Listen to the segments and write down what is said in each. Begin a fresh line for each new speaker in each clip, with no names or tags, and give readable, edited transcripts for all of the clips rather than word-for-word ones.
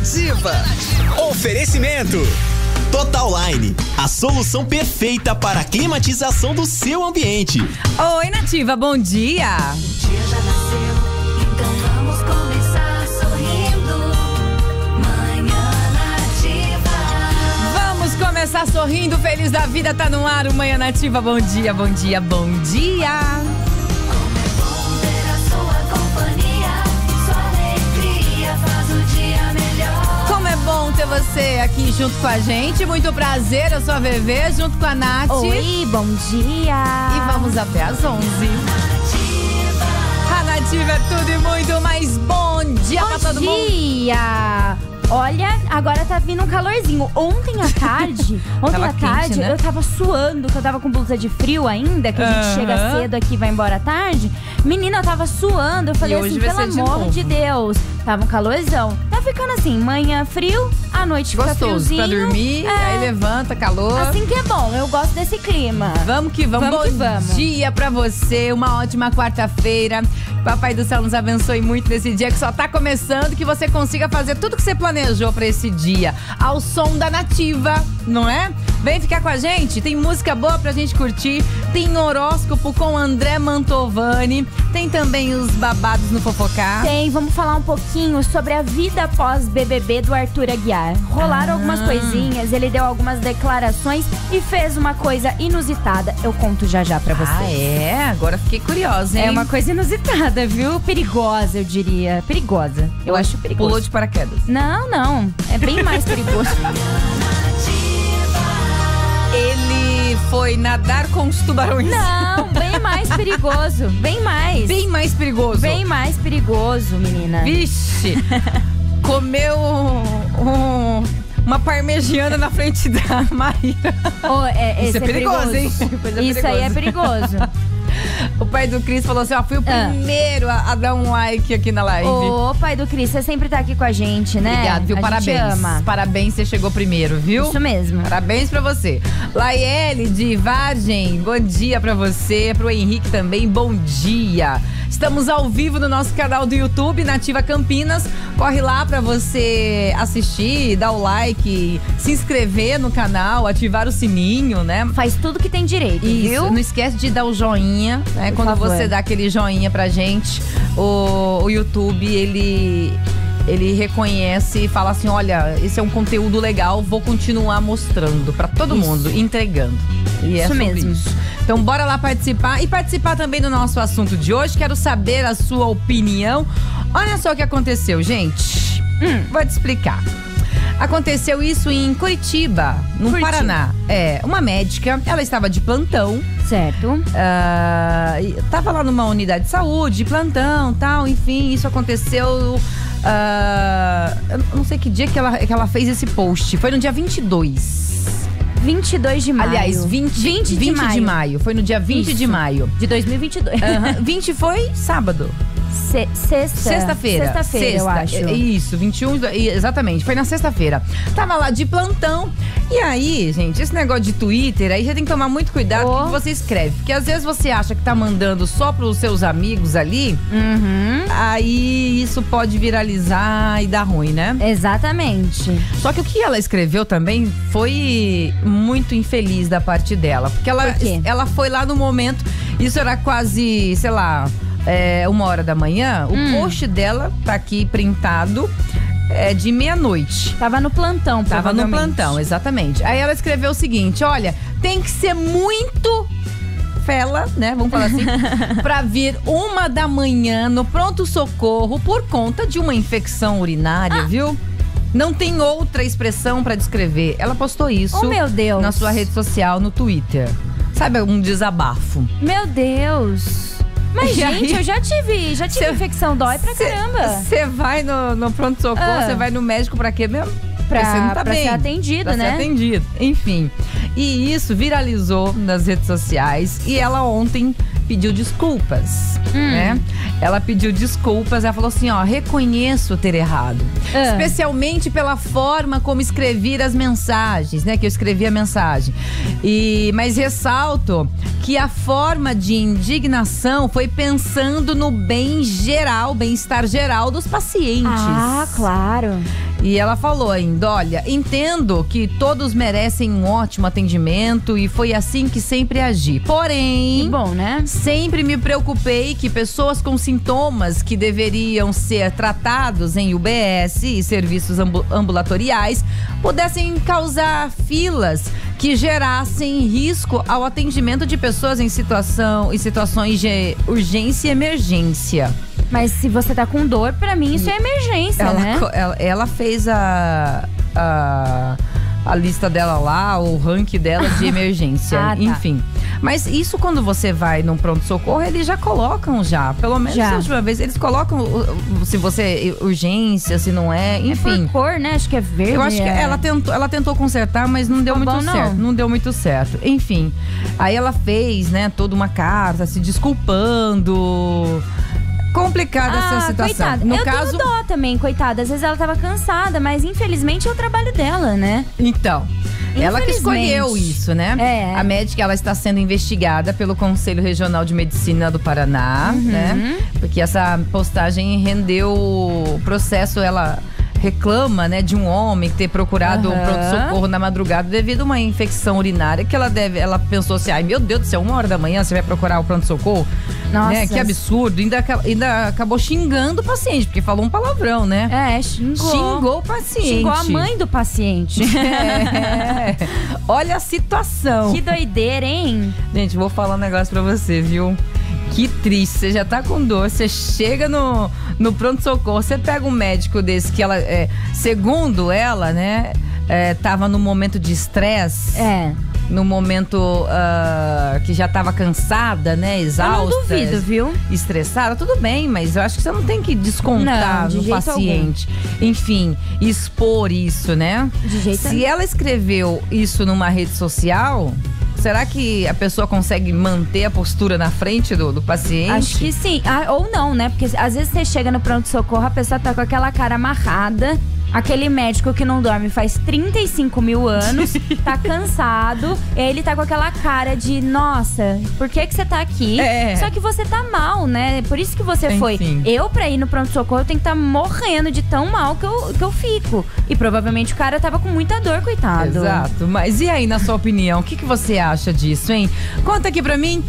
Nativa. Oferecimento Total Line, a solução perfeita para a climatização do seu ambiente.
Oi, Nativa, bom dia.
O dia já nasceu, então vamos começar sorrindo. Manhã Nativa.
Vamos começar sorrindo, feliz da vida, tá no ar o Manhã Nativa. Bom dia, bom dia, bom dia.
Como é bom ter a sua companhia, sua alegria faz o dia melhor.
Como é bom ter você aqui junto com a gente. Muito prazer, eu sou a VV, junto com a Nath.
Oi, bom dia.
E vamos até às 11. A Nativa é tudo e muito mais bom dia pra todo mundo.
Bom dia. Olha, agora tá vindo um calorzinho. Ontem à tarde,
Tava quente, né?
eu tava suando, que eu tava com blusa de frio ainda, que a gente chega cedo aqui e vai embora à tarde. Menina, eu tava suando, eu falei
hoje
assim,
vai
pelo
ser de
amor
novo.
de Deus. Tava um calorzão. Tá ficando assim, manhã frio, à noite fica
Gostoso,
friozinho.
pra dormir, aí levanta, calor.
Assim que é bom, eu gosto desse clima.
Vamos que vamos.
Vamos
Bom
que vamos.
dia pra você, uma ótima quarta-feira. Papai do céu nos abençoe muito nesse dia que só tá começando, que você consiga fazer tudo que você planejou pra esse dia, ao som da Nativa, não é? Vem ficar com a gente, tem música boa pra gente curtir, tem horóscopo com André Mantovani, tem também os babados no Fofocar.
Tem, vamos falar um pouquinho sobre a vida após BBB do Arthur Aguiar. Rolaram algumas coisinhas, ele deu algumas declarações e fez uma coisa inusitada. Eu conto já já pra vocês.
Ah, é? Agora fiquei curiosa, hein?
É uma coisa inusitada, viu? Perigosa, eu diria. Perigosa. Eu acho perigoso.
Pulou de paraquedas.
Não, não. É bem mais perigoso.
Ele foi nadar com os tubarões.
Não, bem mais perigoso. Bem mais.
Bem mais perigoso.
Bem mais perigoso, menina.
Vixe! Comeu uma parmegiana na frente da Maíra.
Oh,
Isso
esse
é perigoso, hein? Coisa
Isso aí é perigoso.
O pai do Cris falou assim, ó, fui o primeiro a dar um like aqui na live.
Ô, pai do Cris, você sempre tá aqui com a gente, né?
Obrigado, viu?
A
Parabéns.
gente ama.
Parabéns, você chegou primeiro, viu?
Isso mesmo.
Parabéns pra você. Laiele de Vargem, bom dia pra você. Pro Henrique também, bom dia. Estamos ao vivo no nosso canal do YouTube, Nativa Campinas. Corre lá pra você assistir, dar o like, se inscrever no canal, ativar o sininho, né?
Faz tudo que tem direito,
Isso,
viu?
não esquece de dar o joinha, né?
Por
Quando
favor.
você dá aquele joinha pra gente, o YouTube, ele reconhece e fala assim, olha, esse é um conteúdo legal, vou continuar mostrando pra todo mundo, entregando. E é
Isso
sobre
mesmo.
isso. Então bora lá participar e participar também do nosso assunto de hoje. Quero saber a sua opinião. Olha só o que aconteceu, gente. Vou te explicar. Aconteceu isso em Curitiba, no
Curitiba.
Paraná. É, uma médica, ela estava de plantão.
Certo.
Tava lá numa unidade de saúde, de plantão, tal, enfim, isso aconteceu. Eu não sei que dia que ela fez esse post. Foi no dia 22.
22 de maio.
Aliás, 20 de maio. Foi no dia 20 de
Isso.
maio.
De 2022.
20 foi sábado.
Sexta-feira, eu acho.
Isso, 21, exatamente. Foi na sexta-feira. Tava lá de plantão. E aí, gente, esse negócio de Twitter, aí você tem que tomar muito cuidado com o que você escreve. Porque às vezes você acha que tá mandando só pros seus amigos ali. Aí isso pode viralizar e dar ruim, né?
Exatamente.
Só que o que ela escreveu também foi muito infeliz da parte dela. Porque
Por quê?
ela foi lá no momento, isso era quase, sei lá, 1h da manhã. O post dela tá aqui printado de meia-noite.
Tava no plantão,
Tava no
provavelmente.
plantão, exatamente. Aí ela escreveu o seguinte, olha, tem que ser muito fela, né, vamos falar assim, pra vir 1h da manhã no pronto-socorro por conta de uma infecção urinária, viu? Não tem outra expressão pra descrever. Ela postou isso
Oh, meu Deus.
na sua rede social, no Twitter. Sabe, um desabafo.
Meu Deus. Mas,
E
gente,
aí?
eu já tive infecção, dói pra caramba.
Você vai no pronto-socorro, você vai no médico pra quê mesmo? Porque você não tá
pra
bem.
ser atendido,
Pra
né?
ser atendido. Enfim. E isso viralizou nas redes sociais. E ela ontem pediu desculpas, né? Ela pediu desculpas, ela falou assim, ó, reconheço ter errado. Especialmente pela forma como escrevi as mensagens, né? Que eu escrevi a mensagem. Mas ressalto que a forma de indignação foi pensando no bem geral, bem-estar geral dos pacientes.
Ah, claro.
E ela falou ainda, olha, entendo que todos merecem um ótimo atendimento e foi assim que sempre agi. Porém,
Que bom, né?
sempre me preocupei que pessoas com sintomas que deveriam ser tratados em UBS e serviços ambulatoriais pudessem causar filas que gerassem risco ao atendimento de pessoas em situações de urgência e emergência.
Mas se você tá com dor, pra mim isso é emergência, né?
Ela fez a lista dela lá, o ranking dela de emergência,
Ah, tá.
enfim. Mas isso quando você vai num pronto-socorro, eles já colocam já. Pelo menos
Já.
a última vez, eles colocam se você urgência, se não é, enfim.
Por cor, né? Acho que é verde.
Eu acho que ela tentou consertar, mas não deu
Ficou
muito
bom,
certo.
não.
Não deu muito certo. Enfim, aí ela fez, né, toda uma carta se desculpando. Complicada essa situação.
Coitada.
No
Eu
caso,
tenho dó também, coitada. Às vezes ela tava cansada, mas infelizmente é o trabalho dela, né?
então, ela que escolheu isso, né?
É.
A médica, ela está sendo investigada pelo Conselho Regional de Medicina do Paraná, né? Porque essa postagem rendeu o processo, ela reclama, né, de um homem ter procurado um pronto-socorro na madrugada devido a uma infecção urinária que ela pensou assim, ai meu Deus do céu, 1h da manhã você vai procurar o pronto-socorro?
Nossa.
Né? Que absurdo. Ainda acabou xingando o paciente, porque falou um palavrão, né?
É, xingou.
Xingou o paciente.
Xingou a mãe do paciente.
É. Olha a situação.
Que doideira, hein?
Gente, vou falar um negócio pra você, viu? Que triste, você já tá com dor, você chega no pronto-socorro, você pega um médico desse que ela, segundo ela, né, tava num momento de estresse.
É.
No momento que já tava cansada, né, exausta.
Eu não duvido, viu?
Estressada, tudo bem, mas eu acho que você não tem que descontar
Não, de
no
jeito
paciente. Enfim, expor isso, né?
De jeito
Se ela escreveu isso numa rede social, será que a pessoa consegue manter a postura na frente do paciente?
Acho que sim. Ah, ou não, né? Porque às vezes você chega no pronto-socorro, a pessoa tá com aquela cara amarrada. Aquele médico que não dorme faz 35 mil anos, tá cansado, ele tá com aquela cara de, nossa, por que você tá aqui?
É.
Só que você tá mal, né? Por isso que você
Enfim.
foi. Eu, pra ir no pronto-socorro, eu tenho que estar morrendo de tão mal que eu fico. E provavelmente o cara tava com muita dor, coitado.
Exato, mas e aí, na sua opinião, o que você acha disso, hein? Conta aqui pra mim,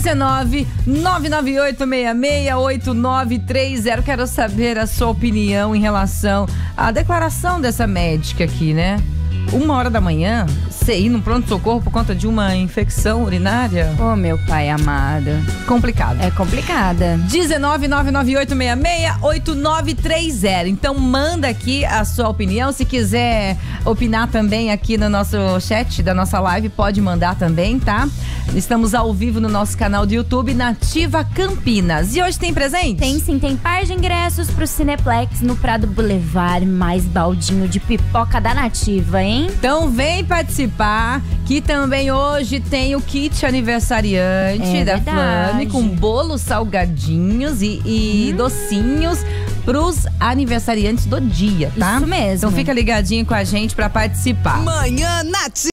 19-998-66-8930. Quero saber a sua opinião em relação à declaração dessa médica aqui, né? 1h da manhã, você ir no pronto-socorro por conta de uma infecção urinária?
Ô, meu pai amado.
Complicado.
É complicada.
19-998-66-8930. Então manda aqui a sua opinião. Se quiser opinar também aqui no nosso chat da nossa live, pode mandar também, tá? Estamos ao vivo no nosso canal do YouTube, Nativa Campinas. E hoje tem presente?
Tem sim, tem par de ingressos pro Cineplex no Prado Boulevard, mais baldinho de pipoca da Nativa, hein?
Então vem participar, que também hoje tem o kit aniversariante
É
da
verdade.
Flame, com bolos salgadinhos e docinhos pros aniversariantes do dia, tá?
Isso mesmo.
Então fica ligadinho com a gente pra participar.
Manhã Nativa.